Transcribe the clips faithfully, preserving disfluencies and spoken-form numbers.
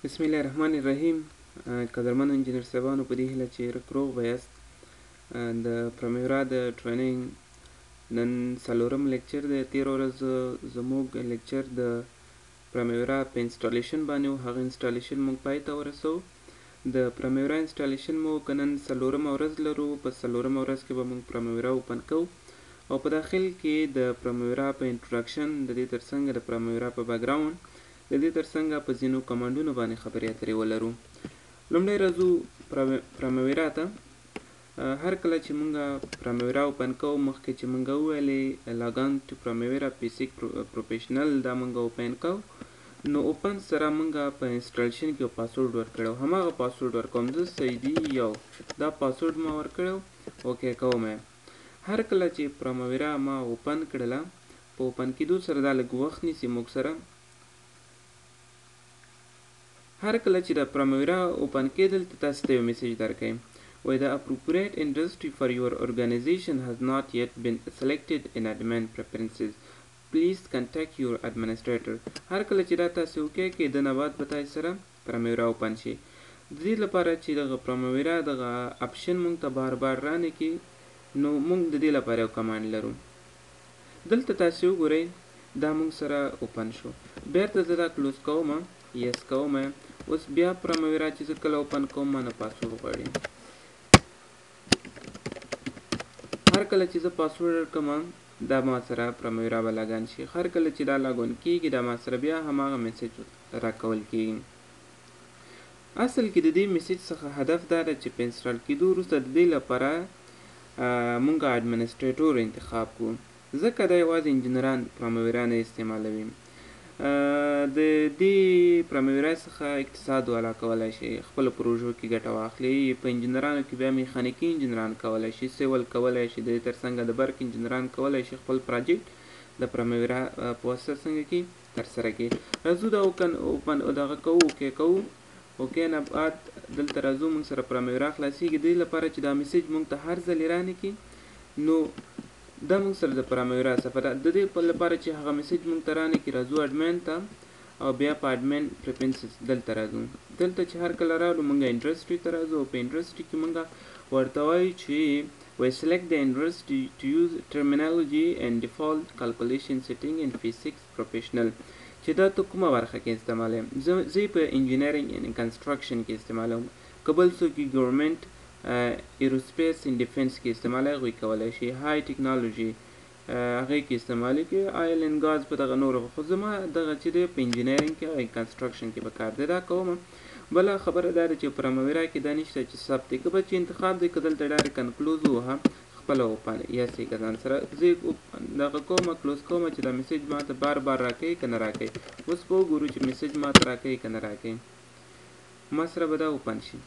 بسم الله الرحمن الرحیم. قدرمن انجینر صاحبانو، په دې هیله چې روغ به یاست. د پرمیورا د ټریننګ نن څلورم لکچر دی. تېره ورځ زموږ لکچر د پرمیورا په انسټالیشن باندې و، هغه انسټالیشن موږ پای ته ورسوو. د پرمیورا انسټالیشن مو که نن څلورمه ورځ لرو، په څلورمه ورځ کې به موږ پرمیورا اوپن کوو او په داخل کې د پرمیورا په انټروډکشن، د دې ترڅنګ د پرمیورا په بیکګراوند، د دې ترڅنګ په ځینو کمانډونو باندې خبرې اترې ولرو. لومړی راځو پرمیورا ته. هر کله چې مونږ پرمیورا اوپن کوو، مخکې چې مونږ وویلې لاګان ټو پرمیورا پی سکس پروفیشنل، دا مونږ اوپن کوو. نو اوپن سره مونږ په انسټالیشن کې یو پاسورډ ورکړی و، هماغه پاسورډ ورکوم زه، سیدي یو، دا پاسورډ ما ورکړی و، اوکې کوم یې. هر کله چې پرمیورا ما اوپن کړله، په اوپن کېدو سره دا لږ وخت نیسي موږ سره. هر کله چې د پرمیورا اوپن کېدل ته تاسو ته یو میسیج درکوي، وایي the appropriate industry for your organization has not yet been selected in admin preferences. Please contact your administrator. هر کله چې دا تاسو وکړئ کې د نه بعد به تاسو سره پرمیورا اوپن شي. د دې لپاره چې دغه پرمیورا دغه اپشن مونږ ته بار بار رانه کې، نو مونږ د دې لپاره یو کمانډ لرو. دلته تاسو وګورئ دا مونږ سره اوپن شو. بیرته زه دا کلوز کوم، یس کوم. اوس بیا پرمیورا چې زه کله اوپن کوم ما نه پاسورډ غواړي. هر کله چې زه پاسورډ ورکړم دا ما سره پرمیورا به لاګان شي. هر کله چې دا لاګون کېږي دا ما سره بیا هماغه میسیج راکول کېږي. اصل کې د دې میسیج څخه هدف دا ده چې په انسټال کېدو وروسته د دې لپاره مونږ اډمنسټریټور انتخاب کړو، ځکه دا یوازې انجینران پرمیورا نه استعمالوي. د دې پرمیورا څخه اقتصاد والا کولی شي خپلو پروژو کې ګټه واخلي. په انجینرانو کې بیا میخانیکي انجینران کولی شي، سیول کولی شي، د دې ترڅنګ د برق انجینران کولی شي خپل پراجیکټ د پرمیورا په واسطه څنګه کې ترسره کړي. راځو دا اوپن دغه کوو، اوکې کوو. اوکې نه بعد دلته راځو موږ سره پرمیورا خلاصېږي. د دې لپاره چې دا میسیج موږ ته هر ځلې رانه کړي، نو دا موږ سره د پرمیورا صفحه ده. د دې لپاره چې هغه میسیج موږ ته رانه کړي، راځو اډمن ته او بیا په اډمن پریفرنسز دلته راځو. دلته چې هر کله راغلو موږ انډسټري ته راځو. په انډسټري کې موږ ورته وایو چې we select the industry to use terminology and default calculation setting in P six professional. چې دا ته کومه برخه کې استعمالوم؟ زه په انجینرینګ ان کنسټرکشن کې استعمالوم. که بل څوک یې ګورمنټ ایروسپیس ان ډیفنس کې استعمال هغوی کولی شي. های ټیکنالوژي هغې کې استعمالي کې، آیل اینډ ګاز په دغه نورو. خو زما دغه چې دی په انجینرینګ کې او کنسټرکشن کې به کار دی، دا کوم. بله خبره دا ده چې پرمیورا کې دا نشته چې ثبت دی، که به چې انتخاب دی، که دلته ډایرکټ کنکلوز ووهم خپله اوپن یاسې که ځان سره زه دغه کومه کلوز کومه چې دا میسیج ما ته بار بار راکوي که نه راکوي. اوس به وګورو چې میسیج ما ته راکوي که نه راکوي. ما سره به دا اوپن شي.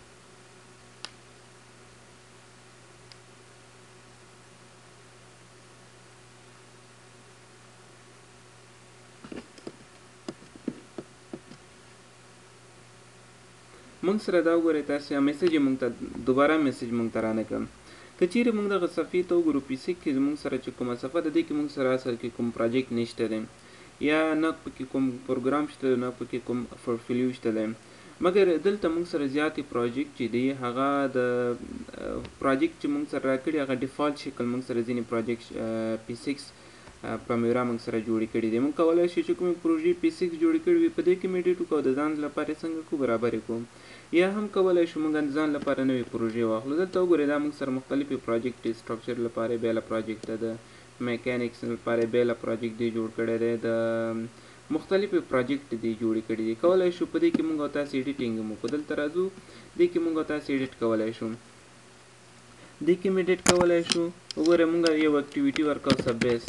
مونږ سره دا وګورئ تاسې میسیج یې مونږ ته دوباره میسیج مونږ ته رانه کړم. که چیرې مونږ دغه صفحې ته وګورو پی سکس کې زمونږ سره چې کومه صفحه ده، دې کې مونږ سره اصل کې کوم پراجیکټ نشته دی، یا نه پکې کوم پروګرام شته دی، نه پکې کوم پورټفولیو شته دی. مګر دلته مونږ سره زیاتې پراجیکټ چې دی، هغه د پراجیکټ چې مونږ سره راکړي هغه ډیفالټ شکل مونږ سره ځینې پراجیکټ پی سکس پرمیورا موږ سره جوړې کړي دي. موږ کولی شو چې کومې پروژې پی سکس جوړې کړي وي په دې کې مې ایډیټ وکړو، د ځان لپاره څنګه کو برابرې کړو، یا هم کولی شو موږ د ځان لپاره نوې پروژې واخلو. دلته وګورئ دا موږ سره مختلفې پراجیکټ دی. سټرکچر لپاره بیله پراجیکټ ده، د میکانیکس لپاره بیله پراجیکټ دی جوړ کړی دی، د مختلفې پراجیکټ دی جوړې کړي دي. کولی شو په دې کې موږ او تاسې ایډیټینګ هم وکړو. دلته راځو، دې کې موږ او تاسې ایډیټ کولی شو، دې کې مې ایډیټ کولی شو. وګورئ موږ یو اکټیویټي ورکړو، سب بیس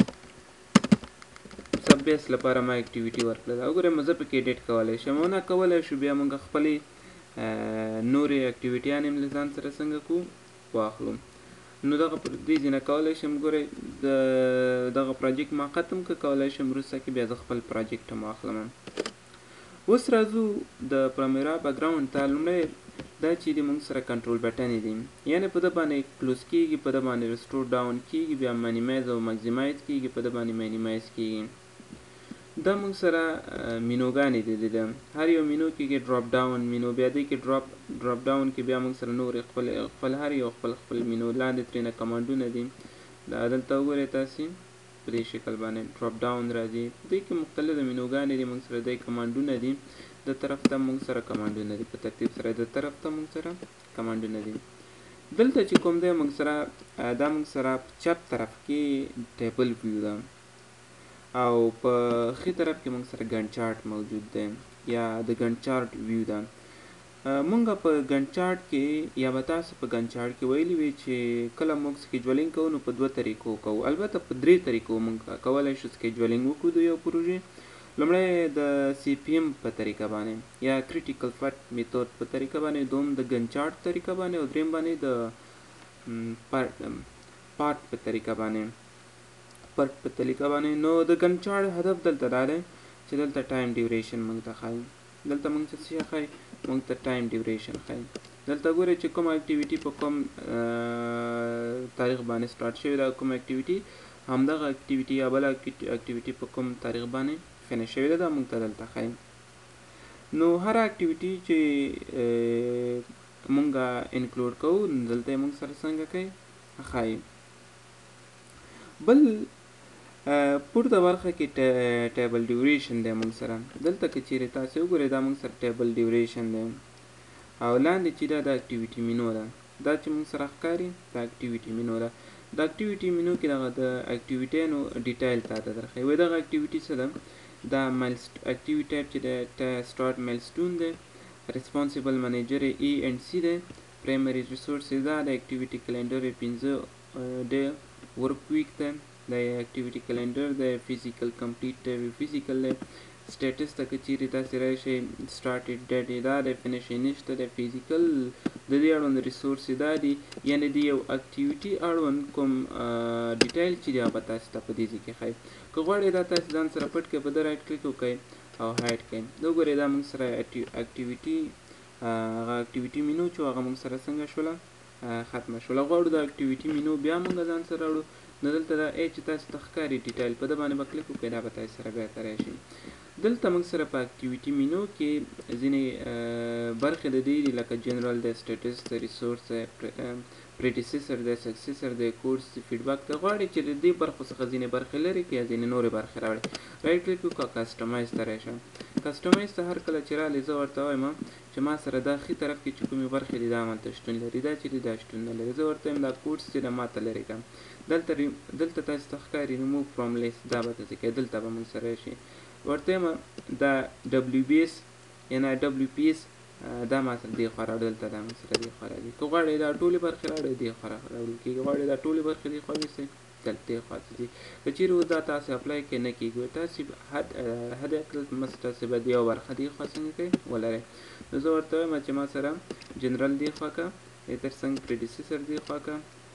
سب بیس لپاره ما اکټیویټي ورکړه ده. وګورئ زه پکې ایډیټ کولی شم او نه کولی شو بیا موږ خپلې نورې اکټیویټیانې هم له ځان سره څنګه کو واخلو. نو دغه دې ځینه کولی شم. ګورئ د دغه پراجیکټ ما ختم که کولی شم وروسته کې بیا زه خپل پراجیکټ هم واخلم. اوس راځو د پرمیورا بیکګراوند ته. لومړی دا چې د موږ سره کنټرول بټنې دي، یعنې په ده باندې کلوز کېږي، په ده باندې رسټور ډاون کېږي، بیا منیمایز او مکزیمایز کېږي، په ده باندې منیمایز کېږي. دا موږ سره مینوګانې دي د هر یو مینو کې ډراپ ډاون مینو بیا دی کې ډراپ ډراپ ډاون کې بیا موږ سره نور خپل خپل هر یو خپل خپل مینو لاندې ترېنه کمانډونه دي دا دلته وګورئ تاسې په دې شکل باندې ډراپ ډاون راځي دې کې مختلف مینوګانې دي موږ سره د کمانډونه دي د طرف ته موږ سره کمانډونه دي په ترتیب سره د طرف ته موږ سره کمانډونه دي دلته چې کوم دی موږ سره دا موږ سره چپ طرف کې ټیبل ویو ده او په ښي طرف کې موږ سره ګن چارټ موجود دی یا د ګن چارټ ویو ده مونږ په ګن چارټ کې یا به تاسو په ګن چارټ کې ویلي وي چې کله موږ سکیجولینګ کوو نو په دوه طریقو کوو البته په درې طریقو موږ کولی شو سکیجولینګ وکړو د یو پروژې لومړی د سی پی ایم په طریقه باندې یا کریټیکل فټ میتود په طریقه باندې دوم د ګن چارټ طریقه باندې او دریم باندې د پارت په طریقه باندې پارت په طریقه باندې نو د ګن چارټ هدف دلته دا دی چې دلته ټایم ډیوریشن موږ ته ښایي دلته موږ ته څه ښایي موږ ته ټایم ډیوریشن ښایي دلته ګورئ چې کوم اکټیویټي په کوم تاریخ باندې سټارټ شوې ده کوم اکټیویټي همدغه اکټیویټي یا بله اکټیویټي په کوم تاریخ باندې فینش شوې ده دا موږ ته دلته ښایي نو هر اکټیویټي چې موږ انکلوډ کوو دلته یې موږ سره څنګه کوي ښایي بل پورته برخه کې ټیبل ډیوریشن دی موږ سره دلته که چیرې تاسې وګورئ دا موږ سره ټیبل ډیوریشن دی او لاندې چې دا د اکټیویټي مینو ده دا چې موږ سره ښکاري دا اکټیویټي مینو ده د اکټیویټي مینو کې دغه د اکټیویټیانو ډیټیل تاته درښایي وایي دغه اکټیویټي څه ده دا اکټیویټي ټایپ چې دی سټارټ میلسټون دی ریسپانسیبل منیجر ای اینډ سی دی پرایمري ریسورسز دا د اکټیویټي کلنډر یې پنځه ډی ورک ویک دی د اکټیویټي کلنډر د فزیکل کمپلیټ فزیکل دی سټیټس ته که چیرې تاسې راشئ سټارټډ ډیټ یې دا دی فینیشینګ ته د فزیکل د دې اړوند ریسورس یې دا دي یعنې د یو اکټیویټي اړوند کوم ډیټیل چې دی هغه تاسې ته په دې ځای کې ښایي که غواړئ دا تاسې ځان سره پټ کړئ په ده رایټ کلیک وکړئ او هایډ کړئ دا وګورئ دا موږ سره اکټیویټي هغه اکټیویټي مینو چې هغه موږ سره څنګه شوله ختمه شوله غواړو د اکټیویټي مینو بیا موږ ځان سره راوړو نو دلته دا ای چې تاسو ته ښکاري ډیټیل په ده باندې به کلیک وکړئ دا به تاسو سره بیا کری شي دلته موږ سره په اکټیویټي مینو کې ځینې برخې د دې دي لکه جنرال دی سټیټس دی ریسورس دی پریډیسیسر دی سکسیسر دی کورس دی فیډباک ته غواړئ چې د دې برخو څخه ځینې برخې لرې کړي یا ځینې نورې برخې راوړئ رایټ کلیک وکړه کسټمایز ته راشم کسټمایز ته هر کله چې رالې زه ورته وایم چې ما سره دا ښي طرف کې چې کومې برخې دي دا همالته شتون لري دا چې دي دا شتون نه لري زه ورته وایم دا کورس چې دا ماته لرې کړم دلته دلته تاسو ته ښکاري ریموو فرام لیست دا به تاسې کوي دلته به موږ سره راشي ورته وایم دا ډبلیو بي ایس یا ډبلیو پی ایس دا ما سره دې خوا راوړي دلته دا موږ سره دې خوا راځي که غواړئ دا ټولې برخې راوړئ دې خوا راوړل کېږي غواړئ دا ټولې برخې دې خوا یوسئ دلته دې خوا ته ځي که چیرې اوس دا تاسې اپلای کوئ نه کېږي تاسې حد اقل مست تاسې باید یوه برخه دې خوا څنګه کوئ ولرئ نو زه ورته وایم چې ما سره جنرال دې خوا که دې تر څنګ پریډیسیسر دې خوا که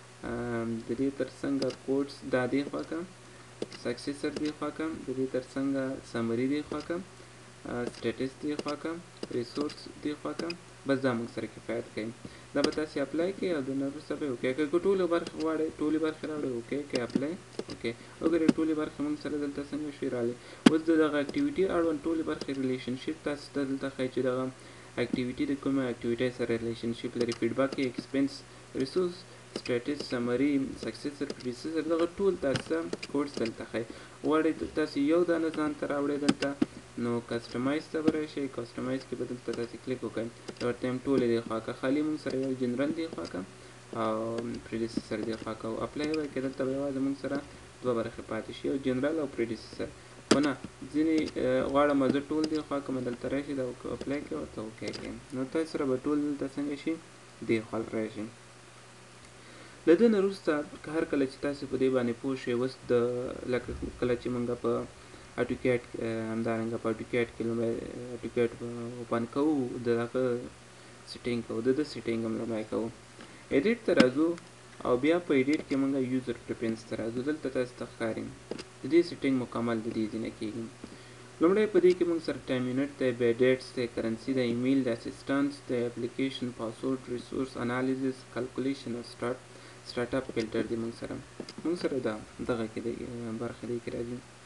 د دې تر څنګه کوډس دا دې خوا که سکسیسر دې خوا که د دې تر څنګه سمري دې خوا که سټیټس دې خوا که ریسورس دې خوا که بس دا موږ سره کفایت کوي دا به تاسې اپلای کوئ او د نه وروسته به یې وکړئ که ټولې برخې غواړئ ټولې برخې راوړئ اوکې که اپلای اوکې وګورئ ټولې برخې موږ سره دلته څنګه شوې راغلې اوس د دغه اکټیویټي اړوند ټولې برخې ریلیشنشپ تاسو ته دلته ښایي چې دغه اکټیویټي د کومه اکټیویټۍ سره ریلیشنشپ لري فیډباک یې ایکسپنس ریسورس سټیټس سمري سکسیسر پریډیسیسر دغه ټول تاسو کوډس دلته ښایي غواړئ تاسو یو دانه ځان ته راوړئ دلته نو کسټمایز ته به راشئ کسټمایز کې به دلته تاسې کلیک وکړئ ورته یم ټولې دې خوا که خالي موږ سره یو جنرال دې خوا که او پریډیسیسر دې خوا که او اپلای به کړئ دلته به یوازې موږ سره دوه برخې پاتې شي یو جنرال او پریډیسیسر خو نه ځینې غواړم زه ټول دې خوا که دلته راشي دا اپلای کړئ ورته اوکې کړئ نو تاسو سره به ټول دلته څنګه شي دې خوا راشي له دې نه وروسته هر کله چې تاسې په دې باندې پوه شئ اوس د لکه کله چې موږ په اټوکیټ همدارنګه په اټوکیټ کې لومړی اټوکیټ اوپن کوو د هغه سیټینګ کوو د ده سیټینګ هم لومړی کوو ایډیټ ته راځو او بیا په ایډیټ کې موږ یوزر پریفرنس ته راځو دلته تاسو ته ښکاري د دې سیټینګ مکمل د دې ځای نه کېږي لومړی په دې کې موږ سره ټایم یونټ دی بیا ډیټس دی کرنسي دی ایمیل دی اسسټنس دی اپلیکیشن پاسورډ ریسورس انالیسس کلکولیشن او سټارټ سټارټ اپ فلټر دی موږ سره موږ سره دا دغه کې دی برخې دی کې راځي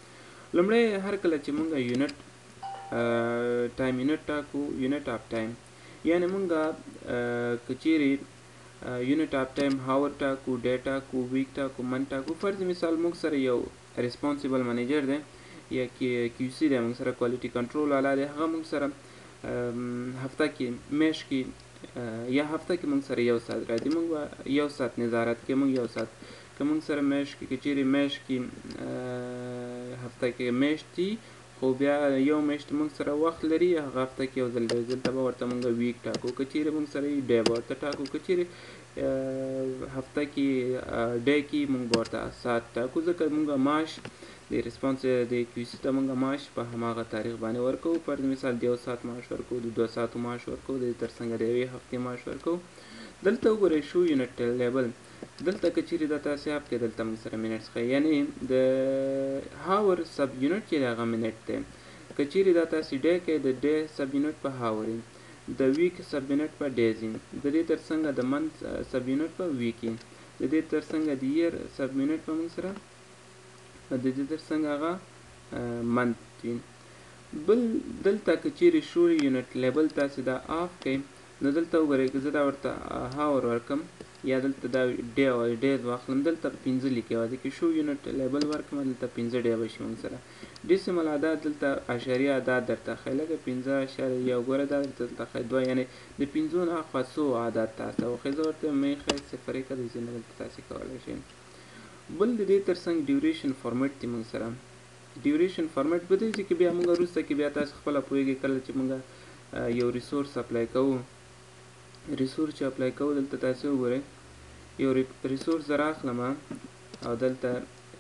لومړی هر کله چې مونږ یونټ ټایم یونټ ټاکو یونټ اف ټایم یعنی مونږ که چیرې یونټ اف ټایم هاور ټاکو ډے ټاکو ویک ټاکو منت ټاکو فرض مثال مونږ سره یو ریسپانسیبل منیجر دی یا کیو سی دی مونږ سره کوالټي کنټرول والا دی هغه مونږ سره هفته کې میاشت کې یا هفته کې مونږ سره یو ساعت راځي مونږ یو ساعت نظارت کې مونږ یو ساعت که مونږ سره میاشت کې که چیرې میاشت کې هفته کې میاشت دي خو بیا یو میاشت مونږ سره وخت لري هغه هفته کې یو ځل دی دلته به ورته مونږ ویک ټاکو که چیرې مونږ سره ډے به ورته ټاکو که چیرې هفته کې ډے کې مونږ به ورته ساعت ټاکو ځکه مونږ معاش د ریسپانس د کیو سی ته مونږ معاش په هماغه تاریخ باندې ورکوو فرض مثال د یو ساعت معاش ورکوو د دوه ساعتو معاش ورکوو د تر څنګ د یوې هفتې معاش ورکوو دلته وګورئ شو یونټ لیبل دلته که چیرې دا تاسې اپ کې دلته موږ سره منټس ښیي یعنی د هاور سب یونټ چې دی هغه منټ دی که چیرې دا تاسې ډے کوئ د ډے سب یونټ په هاور وي د ویک سب یونټ په ډیز وي د دې تر څنګ د منث سب یونټ په ویک وي د دې تر څنګ د ییر سب یونټ په موږ سره د دې تر څنګ هغه منث وي بل دلته که چیرې شو یونټ لیبل تاسې دا آف کوئ نو دلته وګورئ که زه دا ورته هاور ورکړم یا دلته دا ډے وایي ډیز واخلم دلته پنځه لیکي یوازې کې شو یونټ لیبل ورکړم دلته پنځه ډے به شي موږ سره ډیسیمل عدد دلته اشاریه عدد درته ښیي لکه پنځه اشاریه یو ګوره دا درته دلته ښیي دوه یعنې د پنځو نه اخوا څو عدد تاسې وښیي زه ورته مې ښیي صفر یې کړی ځینې دلته تاسې کولی شئ بل د دې تر څنګ ډیوریشن فارمیټ دی موږ سره ډیوریشن فارمیټ په دې چې کې بیا موږ وروسته کې بیا تاسې خپله پوهېږئ کله چې موږ یو ریسورس اپلای کوو ریسورس چې اپلای کوو دلته تاسې وګورئ یو ریسورس زه راخلم او دلته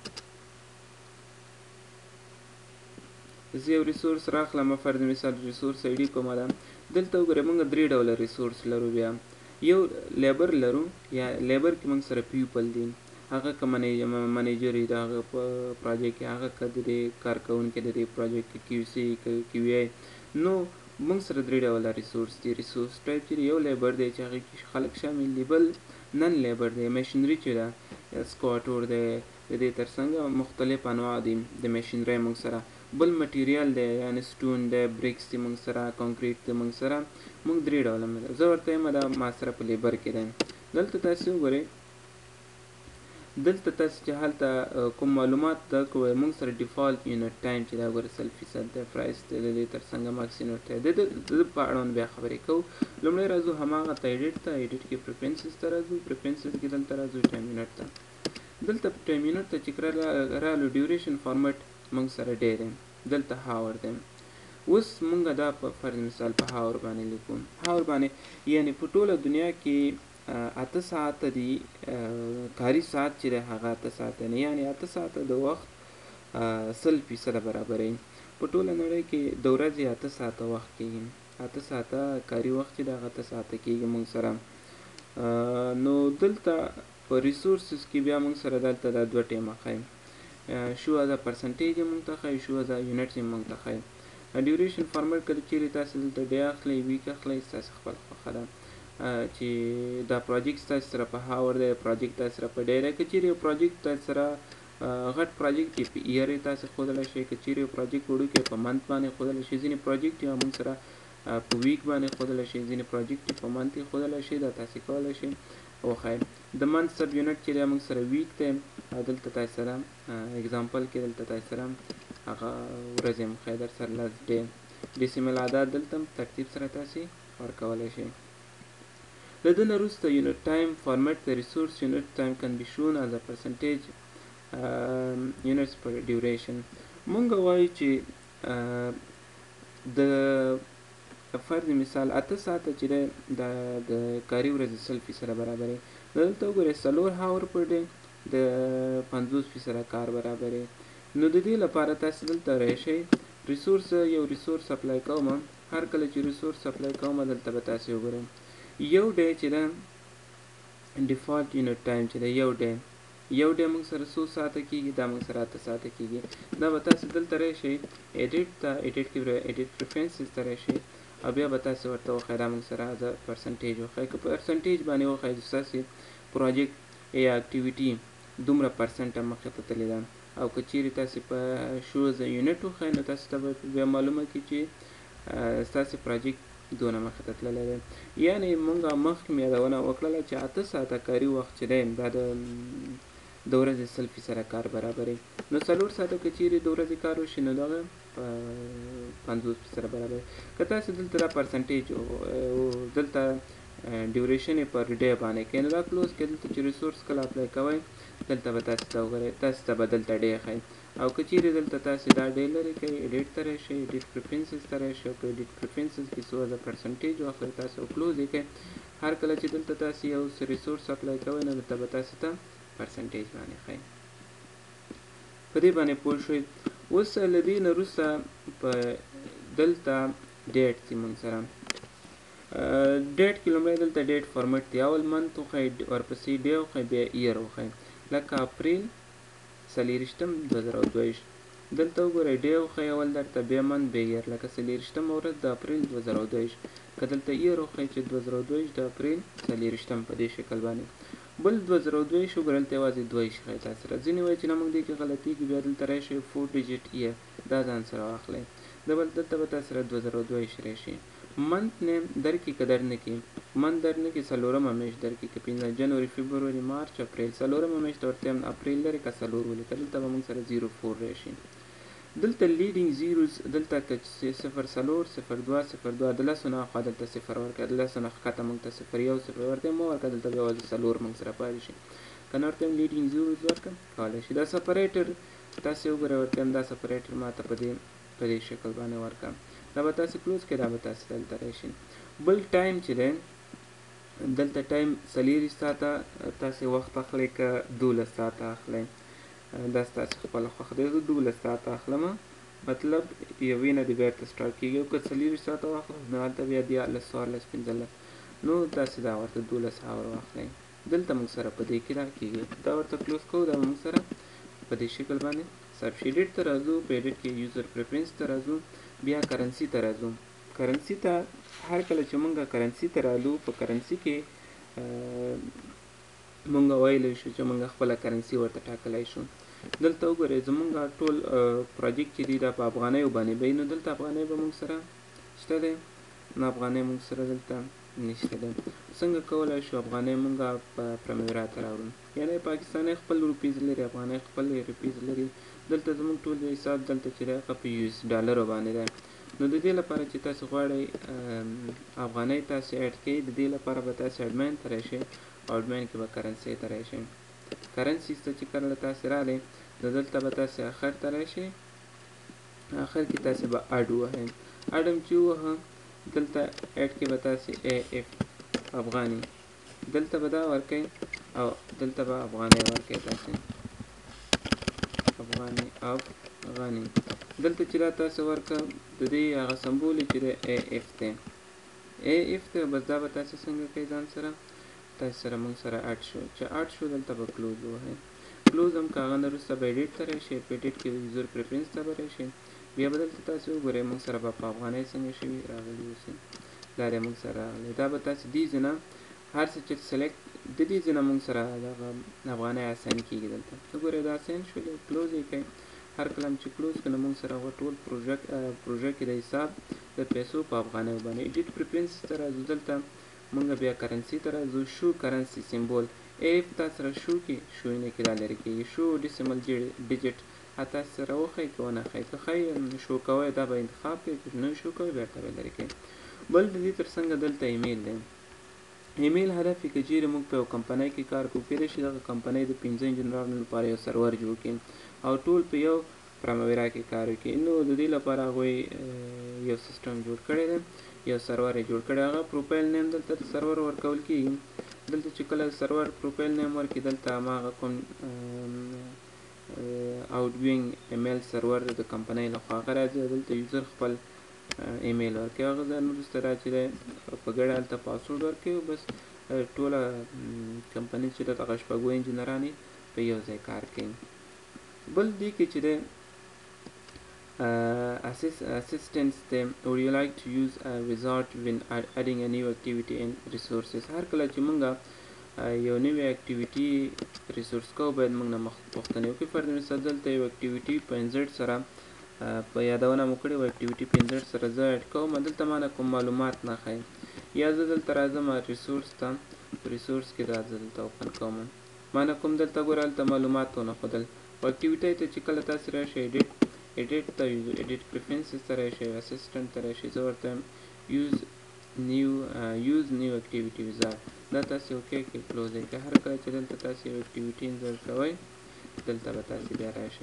زه یو ریسورس راخلم فرض مثال ریسورس آی ډي کومه ده دلته وګورئ موږ درې ډوله ریسورس لرو بیا یو لیبر لرو یا لیبر کې موږ سره پیپل دي هغه که منیجر وي د هغه په پروجیکټ کې هغه که د دې کارکوونکی د دې پروجیکټ کې کیو سی کیو ای نو موږ سره درې ډوله ریسورس دي ریسورس ټایپ چې یو لیبر دی چې هغې کې خلک شامل دي بل نن لیبر دی میشنري چې ده سکواټور دی د دې تر څنګ مختلف انواع دي د میشنرۍ موږ سره بل مټیریال دی یعنې سټون دی بریکس دي موږ سره کانکریټ دی موږ سره موږ درې ډوله زه ورته یم دا ما سره په لیبر کې دی دلته تاسې وګورئ دلته تاسې چې هلته کوم معلومات دا کوئ موږ سره ډیفالټ یونټ ټایم چې دا ګوره سل فیصد دی پرایس دی د دې تر څنګ ماکس یونټ دی د ده په اړوند بیا خبرې کوو لومړی راځو هماغه ته ایډیټ ته ایډیټ کې پریفرنسز ته راځو پریفرنسز کې دلته راځو ټایم یونټ ته دلته ټایم یونټ ته چې رالو ډیوریشن فارمیټ موږ سره ډے دی دلته هاور دی اوس موږ دا په فرض مثال په هاور باندې لیکو هاور باندې یعنې په ټوله دنیا کې اته ساعته دي کاري ساعت چې دی هغه اته ساعته نه یعنې اته ساعته د وخت سل فیصده برابروي په ټوله نړۍ کې د ورځې اته ساعته وخت کېږي اته ساعته کاري وخت چې دی هغه اته ساعته کېږي موږ سره نو دلته په ریسورسز کې بیا موږ سره دلته دا دوه ټیمه ښیي شو از پرسنټیج یې موږ ته ښیي شو از یونټس یې موږ ته ښیي ډیوریشن فارمیټ کله چیرې تاسې دلته ډے اخلئ ویک اخلئ ستاسې خپل خوښه ده چې دا پروجیکټ تاسې سره په هاور دی پروجیکټ تاسې سره په ډے دی که چیرې یو پروجیکټ تاسې سره غټ پروجیکټ چې په ایئر یې تاسې ښودلی شئ که چیرې یو پروجیکټ وړوکی په منت باندې ښودلی شئ ځینې پروجیکټ یې موږ سره په ویک باندې ښودلی شئ ځینې پروجیکټ یې په منت یې ښودلی شئ دا تاسې کولی شئ وښایئ د منت سب یونټ چې دی موږ سره ویک دی او دلته تاسې سره اګزامپل کې دلته تاسې سره هغه ورځې هم ښایي در سره لس ډے ډیسیمل عدد دلته ترتیب سره تاسې ورکولی شئ د ده نه وروسته یونټ ټایم فارمیټ د ریسورس یونټ ټایم کن بي شون از ا پرسنټیج یونټس پر ډیوریشن مونږ وایو چې د فرض مثال اته ساعته چې دی دا د کاري ورځې سل فیصده برابرې دلته وګورئ څلور هاور پر ډے د پنځوس فیصده کار برابرې نو د دې لپاره تاسې دلته راشئ ریسورس یو ریسورس اپلای کوم هر کله چې ریسورس اپلای کوم دلته به تاسې وګورئ یو ډے چې ده ډیفالټ یونټ ټایم چې ده یو ډے یو ډے موږ سره څو ساعته کېږي دا موږ سره اته ساعته کېږي دا به تاسې دلته راشئ ایډیټ ته ایډیټ کې ایډیټ پریفرنسز ته راشئ او بیا به تاسې ورته وښایئ دا موږ سره د پرسنټیج وښایئ که پرسنټیج باندې وښایئ چې ستاسې پروجیکټ یا اکټیویټي دومره پرسنټه مخې ته تللې ده او که چیرې تاسې په شوز یونټ وښایئ نو تاسو ته به بیا معلومه کړي چې ستاسې پروجیکټ دونه مخې ته تللی دی. یعنې موږ مخکې مې یادونه وکړله چې اته ساعته کاري وخت چې دی دا د د ورځې سل فیصده کار برابري. نو څلور ساعته که چیرې د ورځې کار وشي نو دغه پنځوس فیصده برابري. که تاسې دلته دا پرسنټیج دلته ډیوریشن یې پر ډے باندې کوئ نو دا کلوز کې دلته چې ریسورس کله اپلای کوئ دلته به تاسې ته وګورئ تاسې ته به دلته ډے ښایي. او که چیرې دلته تاسې دا ډے لرې کوئ ایډیټ ته راشئ ایډیټ پریفرنسز ته راشئ او که ایډیټ پریفرنسز کې څو د پرسنټیج واخلئ تاسې او کلوز یې کوئ. هر کله چې دلته تاسې یو ریسورس اپلای کوئ نو دلته به تاسې ته پرسنټیج باندې ښایي. په دې باندې پوه شوئ. اوس له دې نه وروسته په دلته ډیټ دي موږ سره ډیټ کې لومړی دلته ډیټ فارمټ دی. اول منت وښایئ ورپسې ډے وښایئ بیا ایئر وښایئ. لکه اپریل څلېرویشتم دوه زره دوه ویشت دلته وګورئ ډے وښایئ اول درته بیا منت بیا ایئر لکه څلېرویشتمه ورځ د اپریل دوه زره دوه ویشت. که دلته ایئر وښایئ چې دوه زره دوه ویشت د اپریل څلېرویشتم په دې شکل باندې. بل دوه زره دوه ویشت وګورئ دلته یوازې دوه ویشت ښایي تاسو سره. ځینې وایي چې نه موږ دې کې غلطي کړي بیا دلته راشئ فور ډیجټ ایئر دا ځان سره واخلئ. دا بل دلته به تاسو سره دوه زره دوه ویشت راشي. منت نیم درکړي که در نه کړي منت در نه کړي څلورمه میاشت درکړي که پنځه جنوري فبروري مارچ اپریل څلورمه میاشت ورته هم اپریل لري که څلور ولیکه دلته به موږ سره زیرو فور راشي. دلته لیډینګ زیروز دلته که صفر څلور صفر دوه صفر دوه د لسو نه اخوا دلته صفر ورکړه د لسو نه ښکته موږ ته صفر یو صفر ورته مه ورکړه دلته بیا یوازې څلور موږ سره پاتې شي. که نه ورته هم لیډینګ زیروز ورکړم کولی شي. دا سپریټر تاسې وګورئ ورته هم دا سپریټر ما ته په دې په دې شکل باندې ورکړم. دا به تاسې کلوز کړئ دا به تاسې دلته راشي. بل ټایم چې دی دلته ټایم څلېرویشت ساعته تاسې وخت اخلئ که دولس ساعته اخلئ دا ستاسې خپله خوښه دی. زه دولس ساعته اخلمه مطلب یوې نه دې بیرته سټارټ کېږي او که څلېرویشت ساعته واخلم نو هلته بیا دیارلس څوارلس پنځلس نو داسې دا ورته دولس هاور واخلئ. دلته موږ سره په دې کې دا کېږي دا ورته کلوز کوو دا موږ سره په دې شکل باندې صرف شي. ایډیټ ته راځو په ایډیټ کې یوزر پریفرنس ته راځو بیا کرنسي ته راځو. کرنسي ته هر کله چې موږ کرنسي ته رالو په کرنسي کې موږ ویلی شو چې موږ خپله کرنسي ورته ټاکلی شو. دلته وګورئ زموږ ټول پروجیکټ چې دی دا په افغانیو باندې به نو دلته افغانۍ به موږ سره شته دی نو افغانۍ موږ سره دلته نشته دی. څنګه کولی شو افغانۍ موږ په پرمیورا ته راوړو یعنې پاکستانۍ خپل روپیز لري افغانۍ خپل روپیز لري. دلته زموږ ټول حساب دلته چې دی هغه په یو ایس ډالرو باندې دی. نو د دې لپاره چې تاسو غواړئ افغانۍ تاسې اډ کړئ د دې لپاره به تاسې اډمین ته راشئ او اډمین کې به کرنسۍ ته راشئ. کرنسیز ته چې کله تاسې راغلئ نو دلته به تاسې اخر ته راشئ اخر کې تاسې به اډ ووهئ. اډ هم چې ووهه دلته اډ کې به تاسې ای اف افغاني دلته به دا ورکئ او دلته به افغانۍ ورکئ تاسې افغاني افغاني دلته چې دا تاسې ورکړه د دې هغه سمبول چې دی ای اف دی ای اف دی بس دا به تاسې څنګه کوئ ځان سره تاسې سره موږ سره اډ شو چې اډ شو دلته به کلوز ووهئ. کلوز هم که هغه نه وروسته به ایډیټ ته راشئ په ایډیټ کې یوزر پریفرنس ته به راشئ بیا به دلته تاسې وګورئ موږ سره به په افغانۍ څنګه شوي راغلي اوسئ دا دی موږ سره راغلی. دا به تاسې دې ځینه هر څه چې سلیکټ د دې ځینه موږ سره دغه افغانۍ اساین کېږي دلته وګورئ دا اساین شولې کلوز یې کوئ. هر کله چې کلوز کړو موږ سره هغه ټول پروژه پروژه کې د حساب د پیسو په افغانیو باندې ایډیټ پریفرنس ته راځو. دلته موږ بیا کرنسي ته راځو شو کرنسي سیمبول ایف تاسو سره شو کې شو نه کې دا لري کې شو ډیسیمل ډیجټ اته سره وخی کو نه خی که خی شو کوی دا به انتخاب کې نه شو کوی بیرته به لري کې. بل د دې تر څنګه دلته ایمیل دی. ایمیل هدف یې که چیرې موږ په یو کمپنۍ کې کار کوو کېدای شي دغه کمپنۍ د پنځه انجینرانو لپاره یو سرور جوړ کړي او ټول په یو پرامویرا کې کار وکړي. نو د دې لپاره هغوی یو سیسټم جوړ کړی دی یو سرور یې جوړ کړی هغه پروفایل نیم دلته د سرور ورکول کېږي. دلته چې کله سرور پروفایل نیم ورکړي دلته هماغه کوم آوټ ګوینګ ایمیل سرور د کمپنۍ لخوا هغه راځي دلته یوزر خپل ایمیل ورکوي هغه ځان وروسته را چې دی په ګډه هلته پاسورډ ورکوي او بس ټوله کمپنۍ چې د دغه شپږو انجینران په یو ځای کار کوي. بل دې کې چې دی assistance دی or you like to use a wizard when adding a new activity and resources. هر کله چې مونږ یو نوی اکټیویټي ریسورس کو باید موږ نه پوښتنه وکړي. فرض مثال دلته یو اکټیویټي په انزرټ سره په یادونه مو کړې وه اکټیویټي په انزرټ سره زه اډ کوم دلته ما نه کوم معلومات نه ښایي یا زه دلته راځم ریسورس ته ریسورس کې راځه دلته اوپن کوم ما نه کوم دلته ګوره هلته معلومات ونه ښودل خو اکټیویټي ته چې کله تاسې راشئ ایډیټ ایډیټ ته ایډیټ پریفرنسز ته راشئ اسسټنټ ته راشئ زه ورته یوز نیو یوز نیو اکټیویټي وزارډ دا تاسې اوکې کې کلوز یې کړئ. هر کله چې دلته تاسې یو اکټیویټي انزرټ کوئ دلته به تاسې بیا راشئ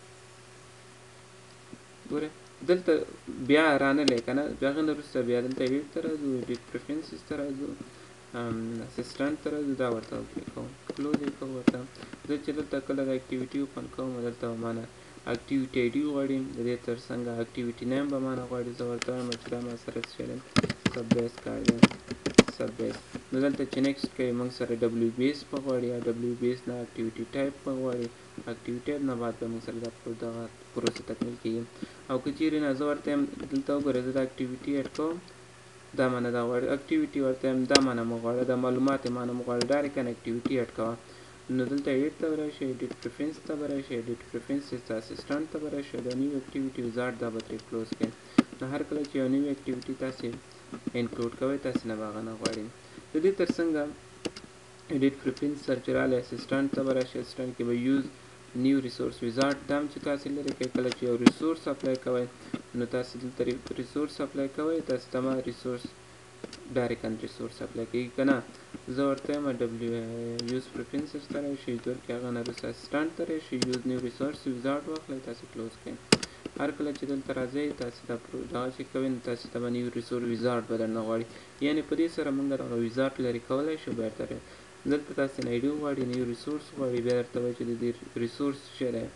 ګوره دلته بیا رانلی که نه د هغې نه وروسته بیا دلته ایډیټ ته راځو ایډیټ پریفرنسز ته راځو اسسټنټ ته راځو دا ورته اوکې کوم کلوز یې کوم ورته زه چې دلته کله د اکټیویټي اوپن کوم دلته به مانه اکټیویټي آی ډي غواړي د دې تر څنګه اکټیویټي نیم به مانه غواړي زه ورته وایم چې دا ما سره څه دی سب بیس کار دی سب بیس نو دلته چې نیکسټ کوي موږ سره ډبلیو بیس په غواړي یا ډبلیو بیس نه اکټیویټي ټایپ په غواړي اکټیویټي ټایپ نه بعد به موږ سره دا دغه پروسه تکمیل کېږي او که چیرې نه زه ورته یم دلته وګوره زه دا اکټیویټي اډ کوم دا مانه دا غواړي اکټیویټي ورته یم دا مانه مو غواړي دا معلومات یې مانه مو غواړي ډایرکټ اکټیویټي اډ کوه نو دلته ایډیټ ته به راشئ ایډیټ پریفرنس ته به راشئ ایډیټ پریفرنسز ته اسسټنټ ته به راشئ دا نیو اکټیویټي وزارډ دا به ترې کلوز کړئ نو هر کله چې یو نوی اکټیویټي تاسې انکلوډ کوئ تاسې نه به هغه نه غواړي د دې تر څنګه ایډیټ پریفرنس سره چې راغلی اسسټنټ ته به راشئ اسسټنټ کې به یوز نیو ریسورس وزارډ دا هم چې تاسې لرې کوئ کله چې یو ریسورس اپلای کوئ نو تاسې دلته ریسورس اپلای کوئ تاسې ته ما ریسورس ډایرکټ ریسورس اپلای کېږي که نه زه ورته یم ډبلیو یوز پریفرنسز ته راشئ دور کې هغه نه وروسته اسسټنټ ته راشئ یوز نیو ریسورس وزارډ واخلئ تاسې کلوز کړئ هر کله چې دلته راځئ تاسې دا دغه چې کوئ نو تاسې ته به نیو ریسورس وزارډ به درنه غواړي یعنې په دې سره موږ دغه وزارډ لرې کولی شو بهتره دلته تاسې نه آی ډي غواړي نیو ریسورس غواړي بیا درته وایي چې د دې ریسورس څه دی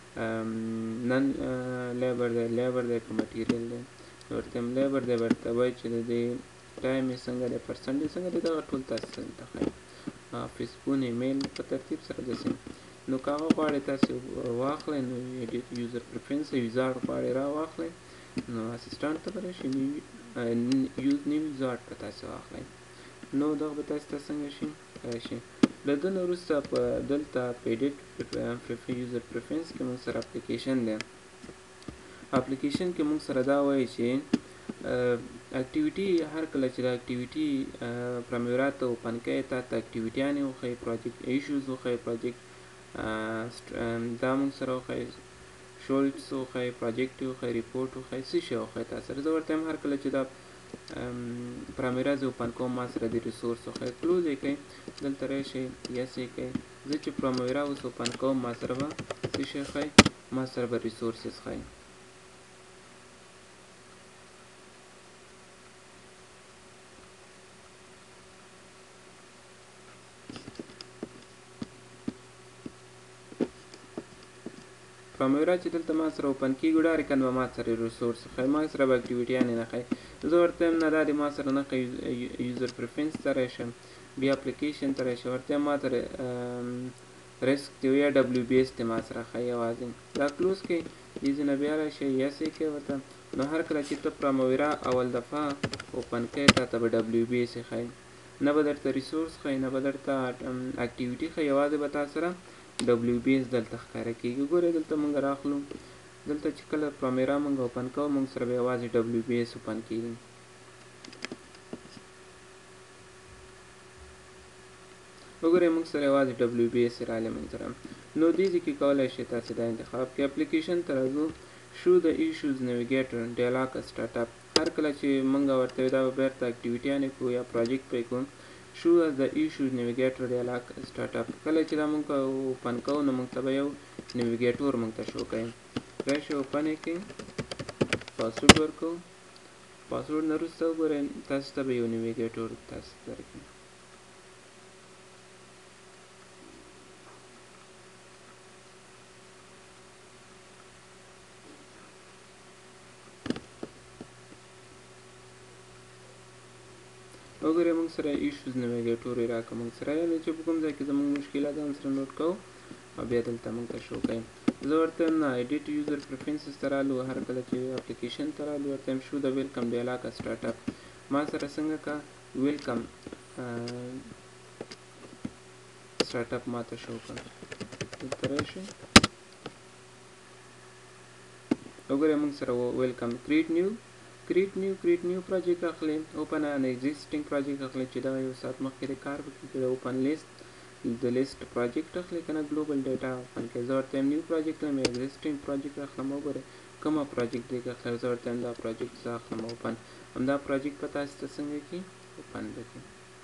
نن لیبر دی لیبر دی که مټیریل دی ورته یم لیبر دی ورته وایي چې د دې ټایم یې څنګه دی پرسنټ یې څنګه دی دغه ټول تاسې دلته ښایي فیسبون ایمیل په ترتیب سره داسې نو که هغه غواړئ تاسې واخلئ نو ایډیټ یوزر پریفرنس وزارډ غواړئ را واخلئ نو اسسټنټ ته به راشئ یوز نیو وزارډ به تاسې واخلئ نو دغه به تاسې ته څنګه شي راشي له ده نه وروسته په دلته په ایډیټ یوزر پریفرنس کې موږ سره اپلیکیشن دی اپلیکیشن کې موږ سره دا وایي چې اکټیویټي هر کله چې دا اکټیویټي پرمیورا ته اوپن کوئ تا ته اکټیویټیانې وښایي پروجیکټ ایشوز وښایي پروجیکټ دا موږ سره وښایي شولټس وښایي پروجیکټ وښایي ریپورټ وښایي څه شی وښایي تا سره زه ورته یم هر کله چې دا پرمیورا زه اوپن کوم ما سره د ریسورس وښایي کلوز یې کوئ دلته راشئ یس یې کوئ زه چې پرمیورا اوس اوپن کوم ما سره به څه شی ښایي ما سره به ریسورسز ښایي پرمیورا چې دلته ما سره اوپن کېږي ډایرکټ به ما سره ریسورس ښایي ما سره به اکټیویټیانې نه ښایي زه ورته یم نه دا دې ما سره نه ښایي یوزر پریفرنس ته راشم بیا اپلیکیشن ته راشم ورته یم ما ته ریسک دی یا ډبلیو بی ایس دی ما سره ښایي یوازې دا کلوز کړئ دې ځای نه بیا راشئ یس یې کوئ ورته نو هر کله چې ته پرمیورا اول دفعه اوپن کوئ تا ته به ډبلیو بی ایس یې ښایي نه به درته ریسورس ښایي نه به درته اکټیویټي ښایي یوازې به تا سره ډبلیو بی ایس دلته ښکاره کېږي ګورئ دلته موږ راخلو دلته چې کله پرمیورا موږ اوپن کوو موږ سره به یوازې ډبلیو بی ایس اوپن کېږي وګورئ موږ سره یوازې ډبلیو بی ایس راغلی موږ سره نو دې ځای کې کولی شئ تاسې دا انتخاب کړئ اپلیکیشن ته راځو شو د ایشوز نیویګیټر ډایلاګ سټارټ اپ هر کله چې موږ ورته دا به بیرته اکټیویټیانې کوو یا پروجیکټ پې کوو شو as the issues navigator dialog start up کله چې دا موږ اوپن کوو نو موږ ته به یو نیویګیټور موږ ته شو کوي راشئ اوپن یې کړئ پاسورډ ورکوو پاسورډ نه وروسته وګورئ تاسو ته به یو نیویګیټور تاسو درکړي وګورئ موږ سره ایشوز نیویګیټور یې راکړه موږ سره یعنې چې په کوم ځای کې زموږ مشکلات ځان سره نوټ کوو او بیا دلته موږ ته شو کوي زه ورته یم نه ایډیټ یوزر پریفرنسز ته رالو هر کله چې اپلیکیشن ته رالو ورته یم شو د ویلکم ډایلاګ سټارټ اپ ما سره څنګه کا ویلکم سټارټ اپ ماته شو کړ دلته راشئ وګورئ موږ سره ویلکم کریټ نیو کریټ نیو کریټ نیو پروجیکټ اخلي اوپن ان ایگزیسټینګ پروجیکټ اخلي چې دا یو ساعت مخکې د کار وکړي د اوپن لیست د لیست پروجیکټ اخلي کنه ګلوبل ډیټا اوپن کوي زه ورته نیو پروجیکټ یم ایگزیسټینګ پروجیکټ اخلم وګورئ کومه پروجیکټ دی اخلم زه ورته دا پروجیکټ زه اخلم اوپن همدا پروجیکټ په تاسو ته څنګه کړي اوپن وکړي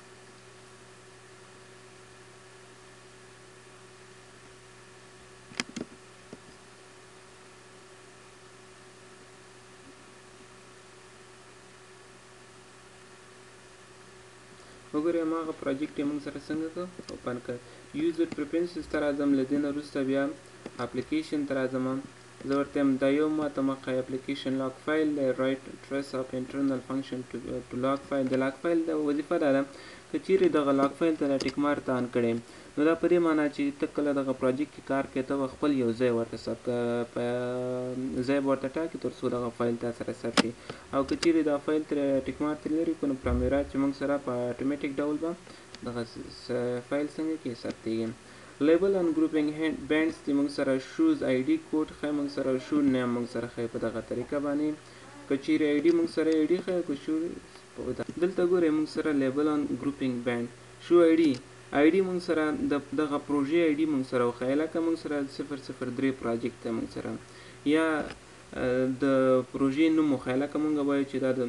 وګورئ هماغه پروجیکټ یې موږ سره څنګه کړ اوپن کړ یوزر پریفرنسز ته راځم له دې نه وروسته بیا اپلیکیشن ته راځم زه ورته یم دا یو ماته مخکې اپلیکیشن لاک فایل دی رایټ ټریس اف انټرنل فنکشن ټو لاک فایل د لاک فایل د وظیفه دا ده که چیرې دغه لاک فایل ته دا ټیک مارک ته آن کړی نو دا په دې معنا چې ته کله دغه پروجیکټ کې کار کوې ته به خپل یو ځای ورته ثبت ځای به ورته ټاکې تر څو دغه فایل تا سره ثبت شي او که چیرې دا فایل ترې ټیک مارک ترې لري کړو نو پرمیرا چې موږ سره په اټومیټیک ډول به دغه فایل څنګه کې ثبتېږي لیبل ان ګروپینګ بینډز چې موږ سره شوز آی ډي کوډ ښایي موږ سره شو نیم موږ سره ښایي په دغه طریقه باندې که چیرې آی ډي موږ سره آی ډي ښایي که شو دلته ګورئ موږ سره لیبل ان ګروپینګ بینډ شو آی ډي آی ډي موږ سره د دغه پروژې آی ډي موږ سره وښایي لکه موږ سره صفر صفر درې پروجیکټ دی موږ سره یا د پروژې نوم وښایي لکه موږ وایو چې دا د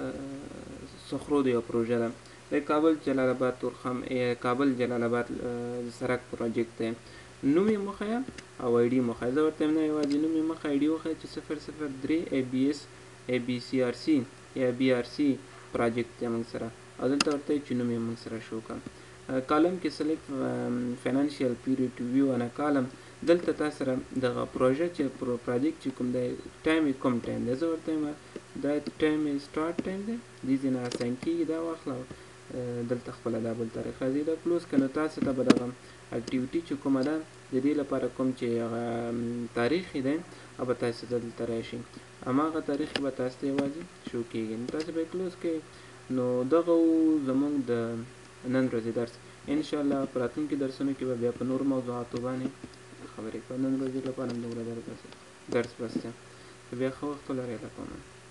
صخرو د یو پروژه ده د کابل جلال آباد تورخم کابل جلال آباد سرک پروجیکټ دی نوم یې مخایه او آی ډي مخایه زه ورته یم نه یوازې نوم یې مخه آی ډي وښایه چې صفر صفر درې ای بي ایس ای بي سی آر سی یا بي آر سی پروجیکټ دی موږ سره او دلته ورته چې نوم یې موږ سره شو کړه کالم کې سلیکټ فینانشیل پیریډ ټو ویو ان کالم دلته تاسو سره دغه پروژه چې پروجیکټ چې کوم دی ټایم یې کوم ټایم دی زه ورته یم دا ټایم یې سټارټ ټایم دی دې ځینې اساین کېږي دا واخله دلته خپله دا بل طریقه دی دا کلوز که نو تاسو ته به دغه اکټیویټي چې کومه ده د دې لپاره کوم چې هغه تاریخ دی او به تاسو ته دلته راشي هماغه تاریخ به تاسو ته یوازې شو کېږي نو تاسو به یې کلوز کړئ نو دغه زموږ د نن ورځې درس انشاءالله په راتلونکي درسونو کې به بیا په نورو موضوعاتو باندې خبرې کوو نن ورځې لپاره همدومره درس بس دی بیا ښه وخت ولرئ هیله کوم